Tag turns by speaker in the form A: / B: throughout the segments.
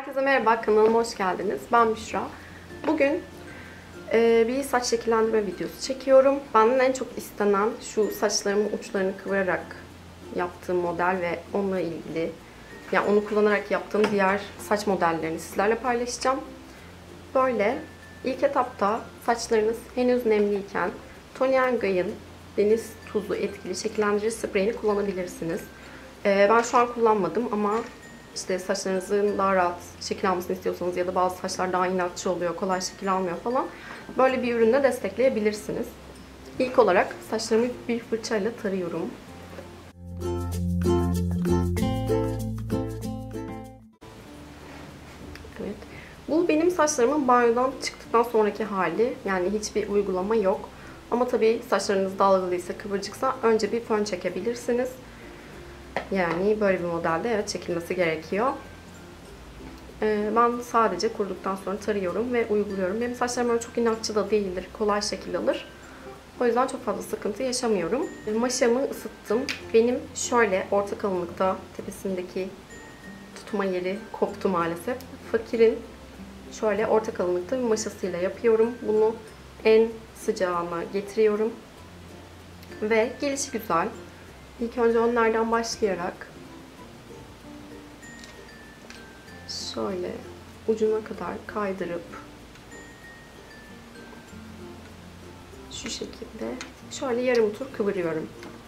A: Herkese merhaba, kanalıma hoş geldiniz. Ben Büşra. Bugün bir saç şekillendirme videosu çekiyorum. Benden en çok istenen şu saçlarımın uçlarını kıvırarak yaptığım model ve onunla ilgili, yani onu kullanarak yaptığım diğer saç modellerini sizlerle paylaşacağım. Böyle ilk etapta saçlarınız henüz nemliyken Toni & Guy'ın deniz tuzu etkili şekillendirici spreyini kullanabilirsiniz. Ben şu an kullanmadım ama İşte saçlarınızın daha rahat şekil almasını istiyorsanız ya da bazı saçlar daha inatçı oluyor, kolay şekil almıyor falan. Böyle bir ürünle destekleyebilirsiniz. İlk olarak saçlarımı bir fırçayla tarıyorum. Evet. Bu benim saçlarımın banyodan çıktıktan sonraki hali. Yani hiçbir uygulama yok. Ama tabii saçlarınız dalgalıysa, kıvırcıksa önce bir fön çekebilirsiniz. Yani böyle bir modelde evet çekilmesi gerekiyor. Ben sadece kuruduktan sonra tarıyorum ve uyguluyorum. Benim saçlarım öyle çok inatçı da değildir. Kolay şekil alır. O yüzden çok fazla sıkıntı yaşamıyorum. Maşamı ısıttım. Benim şöyle orta kalınlıkta tepesindeki tutma yeri koptu maalesef. Fakirin şöyle orta kalınlıkta bir maşasıyla yapıyorum. Bunu en sıcağına getiriyorum. Ve gelişi güzel. İlk önce önlerden başlayarak şöyle ucuna kadar kaydırıp şu şekilde şöyle yarım tur kıvırıyorum.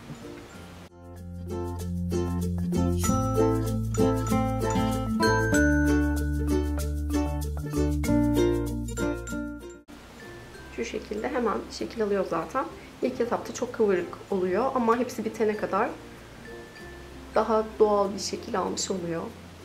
A: Şu şekilde hemen şekil alıyor zaten. İlk etapta çok kıvırık oluyor ama hepsi bitene kadar daha doğal bir şekil almış oluyor.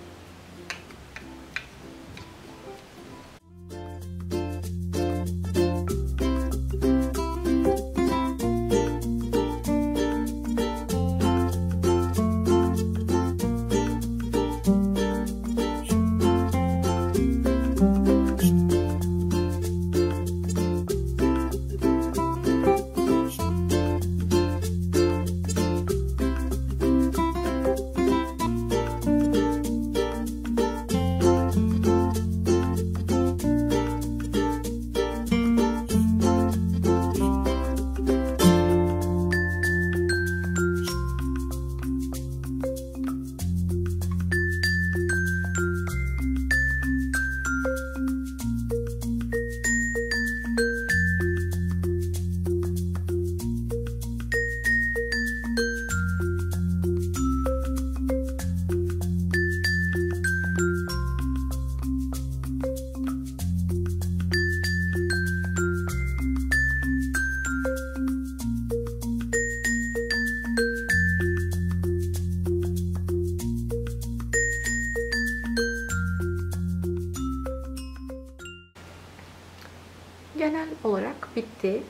A: Genel olarak bitti.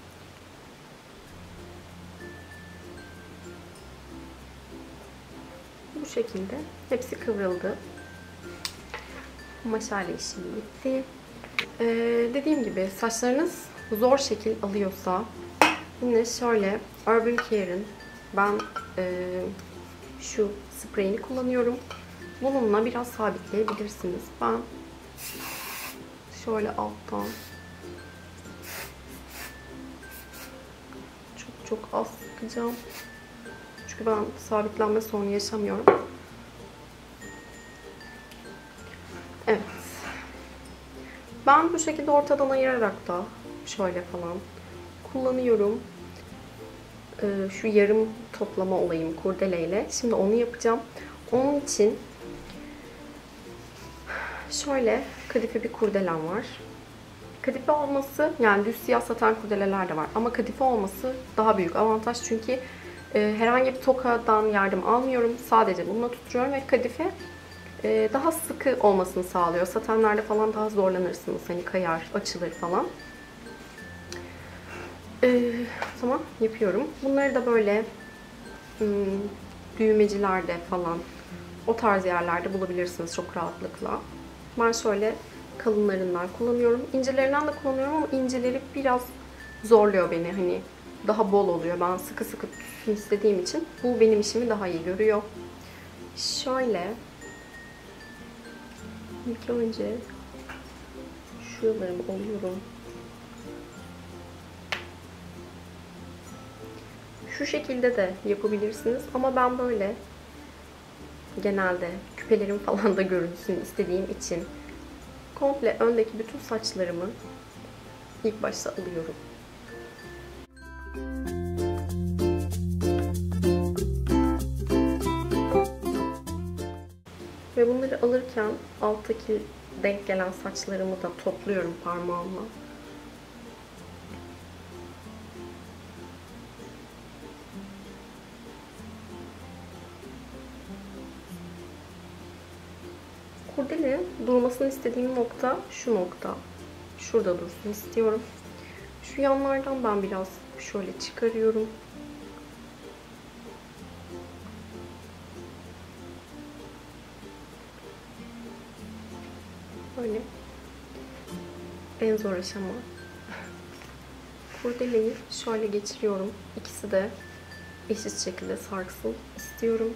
A: Bu şekilde hepsi kıvrıldı. Maşayla işim bitti. Dediğim gibi saçlarınız zor şekil alıyorsa yine şöyle Urban Care'ın ben şu spreyini kullanıyorum. Bununla biraz sabitleyebilirsiniz. Ben şöyle alttan çok az sıkacağım. Çünkü ben sabitlenme sorunu yaşamıyorum. Evet. Ben bu şekilde ortadan ayırarak da şöyle falan kullanıyorum. Şu yarım toplama olayım kurdeleyle. Şimdi onu yapacağım. Onun için şöyle kadife bir kurdelem var. Kadife olması, yani düz siyah saten kurdeleler de var ama kadife olması daha büyük avantaj çünkü herhangi bir tokadan yardım almıyorum. Sadece bununla tutturuyorum ve kadife daha sıkı olmasını sağlıyor. Satenlerde falan daha zorlanırsınız. Hani kayar, açılır falan. Tamam, yapıyorum. Bunları da böyle düğmecilerde falan o tarz yerlerde bulabilirsiniz çok rahatlıkla. Ben şöyle kalınlarından kullanıyorum. İncelerinden de kullanıyorum ama inceleri biraz zorluyor beni. Hani daha bol oluyor. Ben sıkı sıkı tutsun istediğim için bu benim işimi daha iyi görüyor. Şöyle İlk önce şuralarımı alıyorum. Şu şekilde de yapabilirsiniz ama ben böyle genelde küpelerim falan da görünsün istediğim için komple öndeki bütün saçlarımı ilk başta alıyorum. Ve bunları alırken alttaki denk gelen saçlarımı da topluyorum parmağımla. Kurdelenin durmasını istediğim nokta şu nokta. Şurada dursun istiyorum. Şu yanlardan ben biraz şöyle çıkarıyorum. Böyle en zor aşama. Kurdeleyi şöyle geçiriyorum. İkisi de eşit şekilde sarksın istiyorum.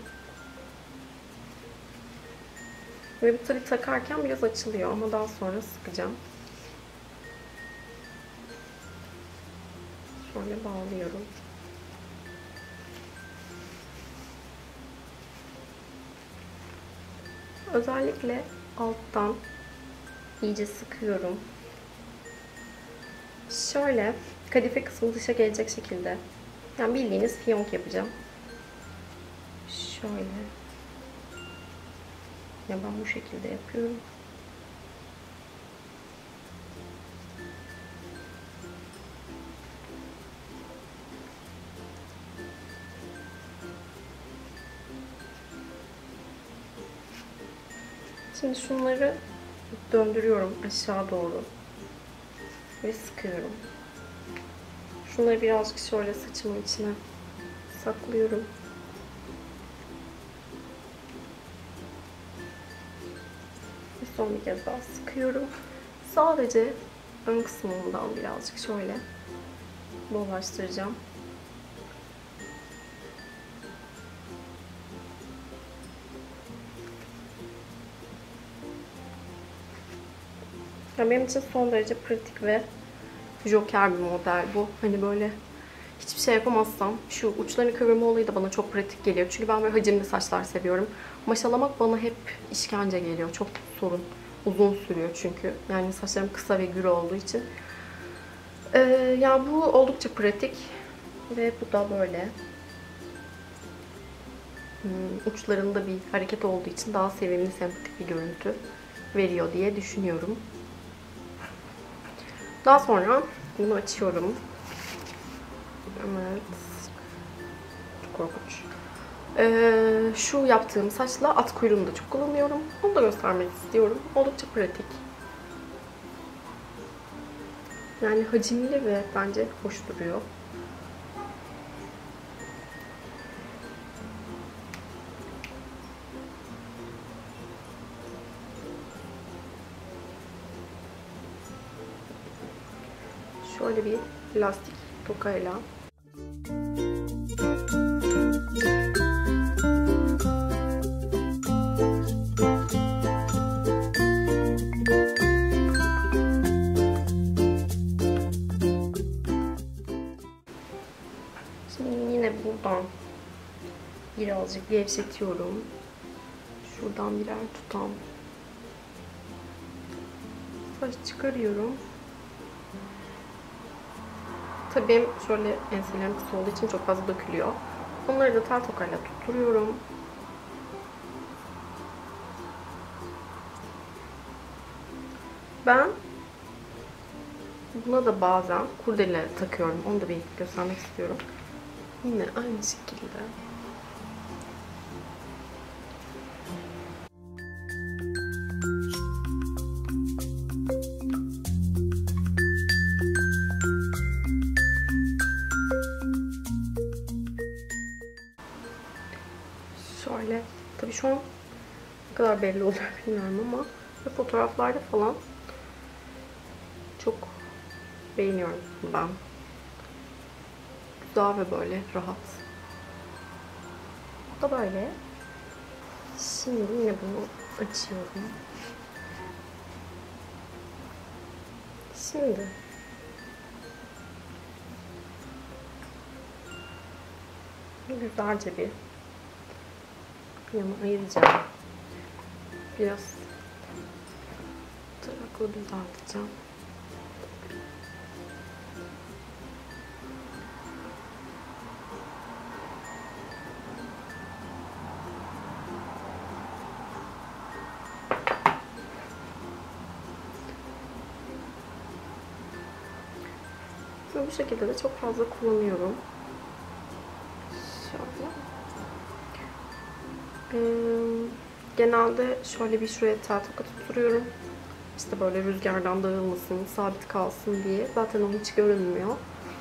A: Ve bu tabii takarken biraz açılıyor ama daha sonra sıkacağım. Şöyle bağlıyorum. Özellikle alttan iyice sıkıyorum. Şöyle kadife kısmı dışa gelecek şekilde. Yani bildiğiniz fiyonk yapacağım. Şöyle. Ya ben bu şekilde yapıyorum. Şimdi şunları döndürüyorum aşağı doğru ve sıkıyorum. Şunları birazcık şöyle saçımın içine saklıyorum. Ve son bir kez daha sıkıyorum. Sadece ön kısmından birazcık şöyle dolaştıracağım. Yani benim için son derece pratik ve joker bir model bu. Hani böyle hiçbir şey yapamazsam şu uçlarını kıvırma olayı da bana çok pratik geliyor. Çünkü ben böyle hacimli saçlar seviyorum. Maşalamak bana hep işkence geliyor. Çok sorun. Uzun sürüyor çünkü. Yani saçlarım kısa ve gür olduğu için. Yani bu oldukça pratik. Ve bu da böyle. Uçlarında bir hareket olduğu için daha sevimli, sempatik bir görüntü veriyor diye düşünüyorum. Daha sonra bunu açıyorum. Evet. Çok korkunç. Şu yaptığım saçla at kuyruğunu da çok kullanıyorum. Onu da göstermek istiyorum. Oldukça pratik. Yani hacimli ve bence hoş duruyor. Şöyle bir lastik tokayla şimdi yine buradan birazcık gevşetiyorum. Şuradan birer tutam saç çıkarıyorum. Tabii benim şöyle enselerim kısa olduğu için çok fazla dökülüyor. Onları da tel tokayla tutturuyorum. Ben buna da bazen kurdele takıyorum. Onu da bir göstermek istiyorum. Yine aynı şekilde. Şöyle, tabii şu an ne kadar belli oluyor bilmiyorum ama fotoğraflarda falan çok beğeniyorum ben. Güzel ve böyle rahat. Bu da böyle. Şimdi yine bunu açıyorum. Şimdi güzelce bir yana ayıracağım. Biraz tarakla düzelteceğim. Ve bu şekilde de çok fazla kullanıyorum. Şöyle. Genelde şöyle bir şuraya tel toka tutturuyorum. İşte böyle rüzgardan dağılmasın, sabit kalsın diye. Zaten o hiç görünmüyor.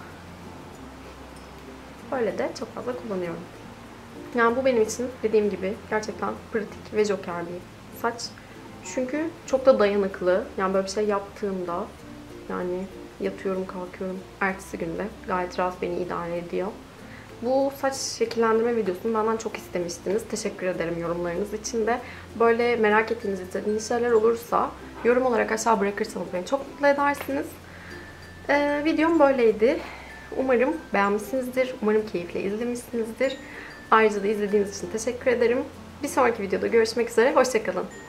A: Böyle de çok fazla kullanıyorum. Yani bu benim için dediğim gibi gerçekten pratik ve joker bir saç. Çünkü çok da dayanıklı. Yani böyle bir şey yaptığımda yani yatıyorum kalkıyorum ertesi günde gayet rahat beni idare ediyor. Bu saç şekillendirme videosunu benden çok istemiştiniz. Teşekkür ederim yorumlarınız için de. Böyle merak ettiğiniz, istediğiniz şeyler olursa yorum olarak aşağı bırakırsanız beni çok mutlu edersiniz. Videom böyleydi. Umarım beğenmişsinizdir. Umarım keyifle izlemişsinizdir. Ayrıca da izlediğiniz için teşekkür ederim. Bir sonraki videoda görüşmek üzere. Hoşça kalın.